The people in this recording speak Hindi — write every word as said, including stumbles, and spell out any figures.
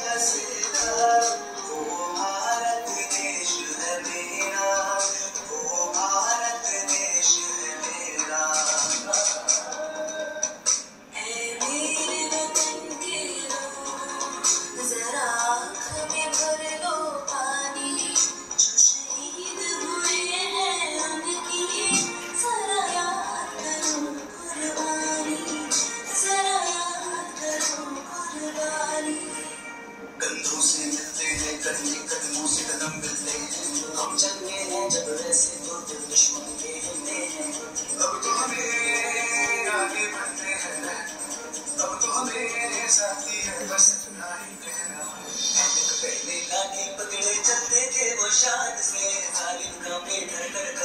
कंधों से मिलते हैं कदम कदमों से कदम मिलते हैं, हम चलते हैं जब वैसे तो दिल दुश्मन के हिलते हैं। अब तो हमें आगे बढ़ते हैं, अब तो हमें साथी है बस इतना ही कहना। पहले लाके पकड़े चलते थे वो शान से, जालिम का पेट धर कर